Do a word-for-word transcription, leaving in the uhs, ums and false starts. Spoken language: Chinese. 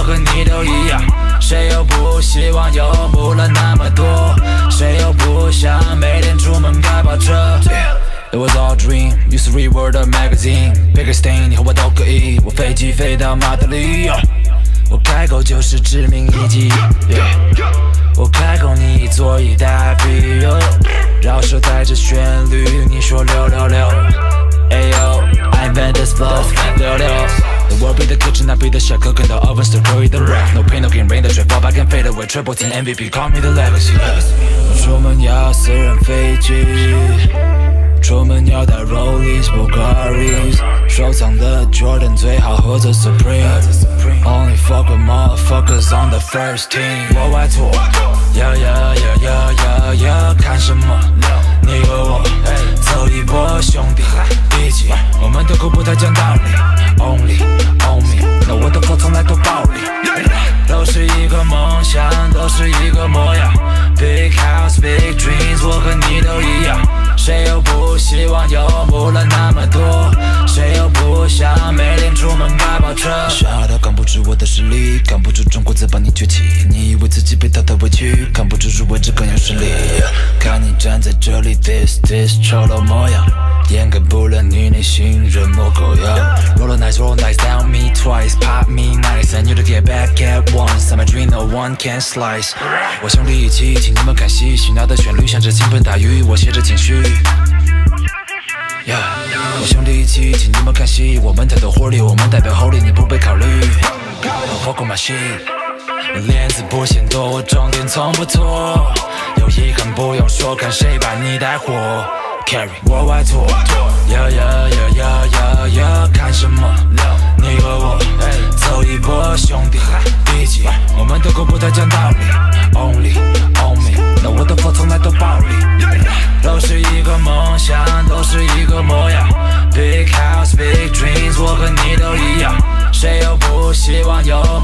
我和你都一样。谁又不希望游牧了那么多？谁又不想每天出门开跑车？ It was all a dream, used to read Word magazine. Bigger stain， 你和我都可以。我飞机飞到马德里，我开口就是致命一击。Yeah. 我开口你坐以待毙。饶舌带着旋律，你说六六六。Ayo, I invent this flow， 六六。The world be the kitchen, I be the chef, cooking the oven, still curry the rap. No pain, no gain, rain 的水 fall back and fade away. Triple team M V P, call me the legacy. 出门要私人飞机。 出门要带 Rollies 不 Caris， 收藏的 Jordan 最好喝着 Supreme。Only fuck with motherfuckers on the first team。我外托，呀呀呀呀呀呀，看什么？你和我走一波，兄弟，一起，我们的歌不太讲道理。Only on me， 那我的口从来都暴力。都是一个梦想，都是一个模样。Big house, big dreams， 我和你都一样。 谁又不希望游牧了那么多？谁又不想每天出门开跑车？小到扛不住我的实力，扛不住中国字把你崛起。你以为自己被淘汰委屈，扛不住入围这更有实力。看你站在这里 ，this this 丑陋模样，掩盖不了你内心人模狗样。Roll nice, roll nice, down me twice, pop me nice, and you to get back at once. I'm a dream, no one can slice. 我兄弟一起，请你们看戏，洗脑的旋律像是倾盆大雨，我写着情绪。 Yeah， 我兄弟一起，请你们看戏。我们太多活力，我们代表后力，你不被考虑。我过马戏，我脸子不嫌多，我重点从不拖。有遗憾不用说，看谁把你带火。Carry 我外托，呀呀呀呀呀呀，看什么？你和我走一波，兄弟，一起，我们的歌不太讲道理。Only on me， 那我的 flow 从来都暴力。 都是一个梦想，都是一个模样。Big house, big dreams， 我和你都一样。谁又不希望有